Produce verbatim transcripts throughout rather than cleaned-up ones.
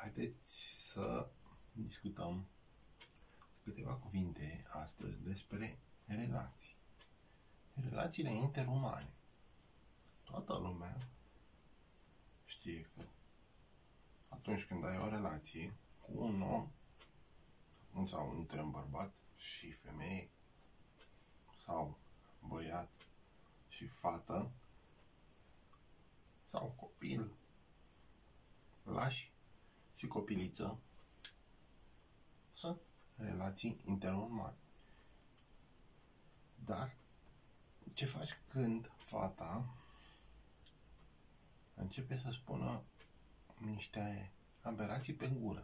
Haideți să discutăm câteva cuvinte astăzi despre relații. Relațiile interumane. Toată lumea știe că atunci când ai o relație cu un om sau între un bărbat și femeie sau băiat și fată sau copil, lași și copiliță, sunt relații interumane. Dar ce faci când fata începe să spună niște aberații pe gură?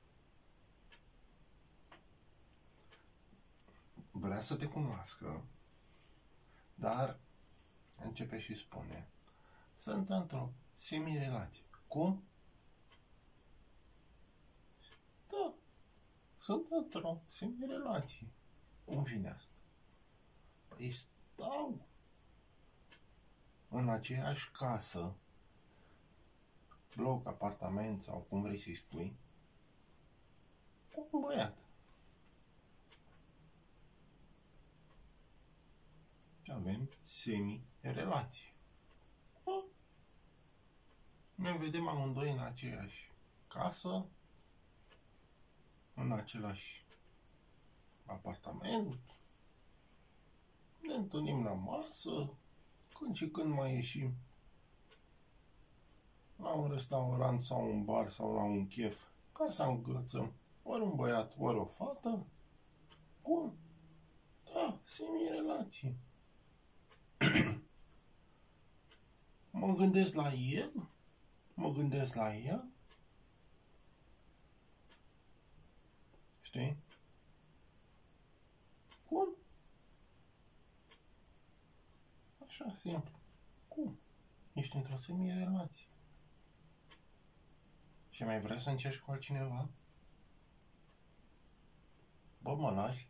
Vrea să te cunoască, dar începe și spune: sunt într-o semi-relație. Cum? Da, sunt într-o semi-relație. Cum vine asta? Păi stau în aceeași casă, bloc, apartament sau cum vrei să-i spui, cu un băiat. Și avem semi-relație. Ne vedem amândoi în aceeași casă, în același apartament, ne întâlnim la masă, când și când mai ieșim la un restaurant sau un bar sau la un chef, ca să îngățăm ori un băiat, ori o fată. Cum? Da, semi-relație. Mă gândesc la el, mă gândesc la ea. Știi? Cum? Așa, simplu. Cum? Ești într-o semi-relație. Și mai vrea să încerci cu altcineva? Bă, mă lași?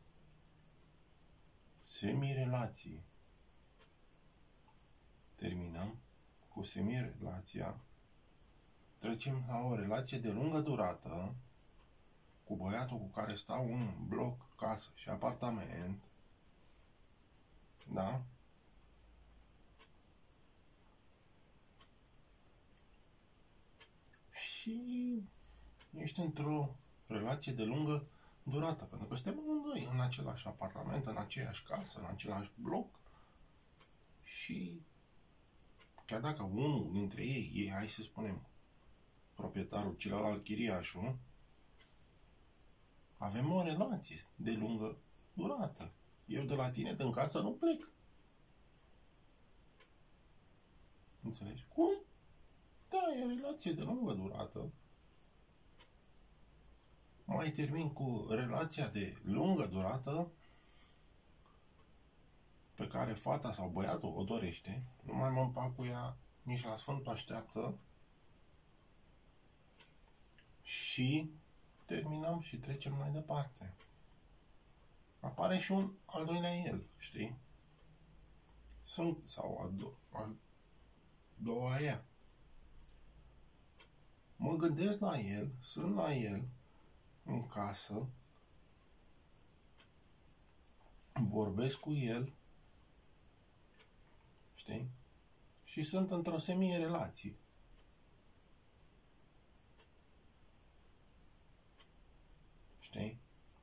Semi-relație. Terminăm cu semi-relația. Trecem la o relație de lungă durată cu băiatul cu care stau în bloc, casă și apartament. Da? Și ești într-o relație de lungă durată, pentru că suntem amândoi în același apartament, în aceeași casă, în același bloc. Și chiar dacă unul dintre ei, ei, hai să spunem, proprietarul, celălalt chiriașul, avem o relație de lungă durată. Eu de la tine, din casă, nu plec. Înțelegi? Cum? Da, e o relație de lungă durată. Mai termin cu relația de lungă durată pe care fata sau băiatul o dorește. Nu mai mă împac cu ea nici la Sfântul Așteaptă. Și terminăm și trecem mai departe. Apare și un al doilea el, știi? Sunt, sau a, do a doua ea. Mă gândesc la el, sunt la el, în casă, vorbesc cu el, știi? Și sunt într-o semi-relație. Știi?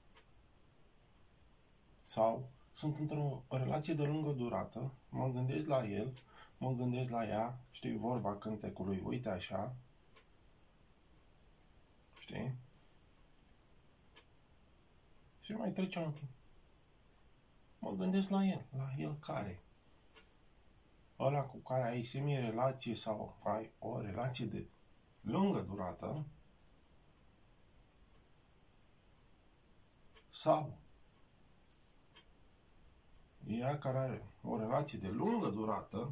Sau sunt într-o relație de lungă durată, mă gândesc la el, mă gândesc la ea, știi vorba cântecului, uite așa, știi? Și mai trece un timp. Mă gândesc la el, la el care? Ăla cu care ai semi-relație sau ai o relație de lungă durată, sau ea care are o relație de lungă durată,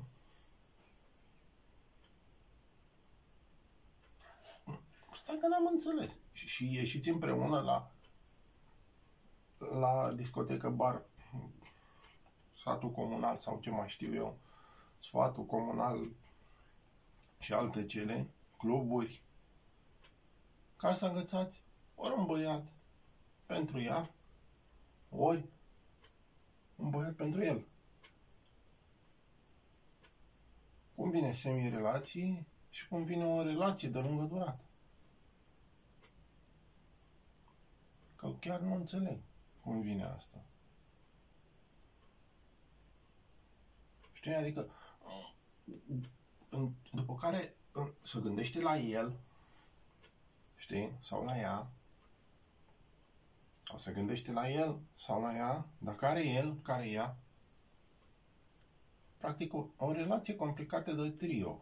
stai că n-am înțeles. Și, și ieșiți împreună la la discotecă, bar, satul comunal sau ce mai știu eu, sfatul comunal și alte cele, cluburi, ca să agățați ori un băiat pentru ea, ori un băiat pentru el. Cum vine semi-relație și cum vine o relație de lungă durată. Că chiar nu înțeleg cum vine asta. Știi? Adică, după care se gândește la el, știi? Sau la ea, sau se gândește la el sau la ea, dar care el, care ea. Practic o, o relație complicată de trio.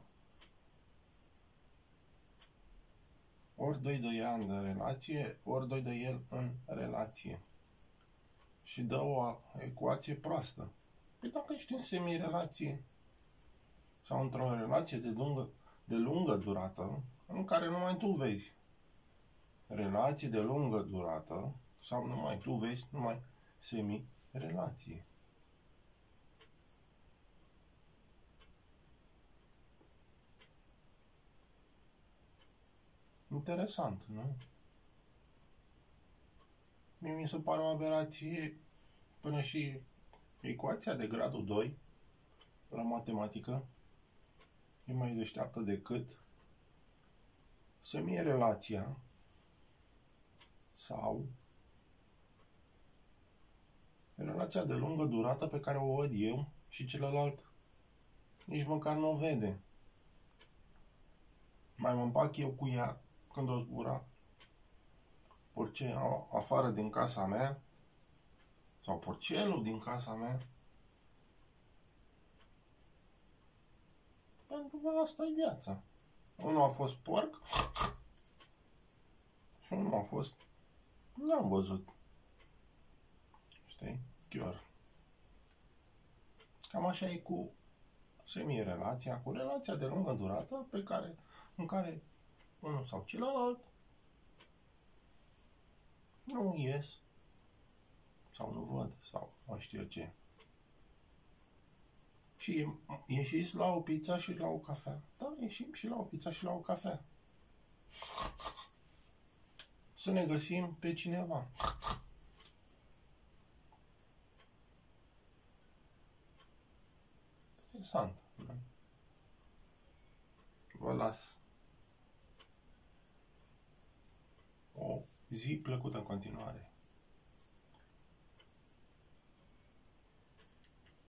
Ori doi de ea în relație, ori doi de el în relație. Și dă o ecuație proastă. Păi dacă ești în semi-relație sau într-o relație de lungă, de lungă durată, în care numai tu vezi relații de lungă durată, sau numai tu vezi numai semi-relație. Interesant, nu? Mie mi se pare o aberație până și ecuația de gradul doi la matematică e mai deșteaptă decât semi-relația sau relația de lungă durată pe care o văd eu și celălalt nici măcar nu o vede. Mai mă împac eu cu ea când o zbura porce afară din casa mea sau porcelul din casa mea. Pentru că asta e viața. Unul a fost porc și unul a fost... N-am văzut. Știi? Chiar. Cam așa e cu semi-relația, cu relația de lungă durată pe care, în care unul sau celălalt nu ies sau nu văd sau mai știu eu ce. Și ieșiți la o pizza și la o cafea. Da, ieșim și la o pizza și la o cafea. Să ne găsim pe cineva. Interesant. Vă las o zi plăcută în continuare.